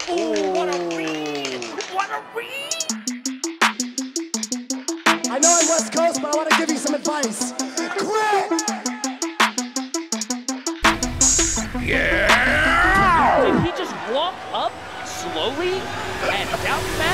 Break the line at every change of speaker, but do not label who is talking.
Ooh, what a read! What a read!
I know I'm West Coast, but I want to give you some advice. Quit!
Yeah! Did he just walk up slowly and down fast?